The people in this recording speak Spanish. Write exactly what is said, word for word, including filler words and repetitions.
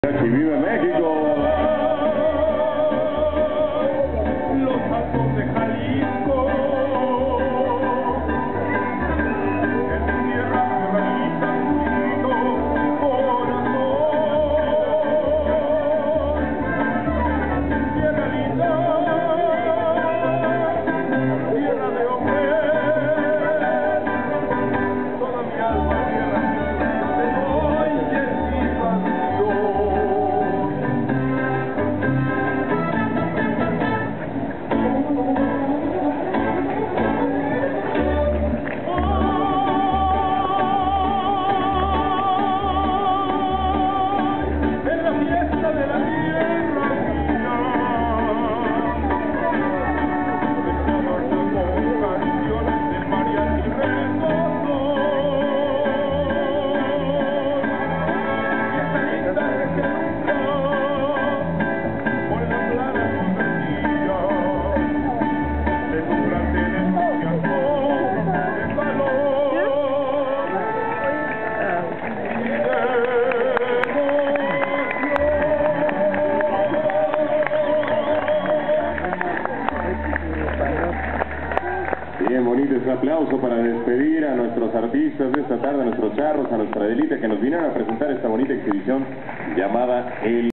¡Y vive México! Los altos de Jalisco, en mi tierra organizan un lindo corazón. Tierra linda, tierra de hombres, toda mi alma, tierra te doy en mi pasión. En la fiesta de la tierra mía, deseaban como canciones del mariachi reggaetón. Fiesta linda que nunca, por la clara convertida, deslumbrante de entusiasmo, de valor y de Bien bonito ese aplauso para despedir a nuestros artistas de esta tarde, a nuestros charros, a nuestra Adelita que nos vinieron a presentar esta bonita exhibición llamada El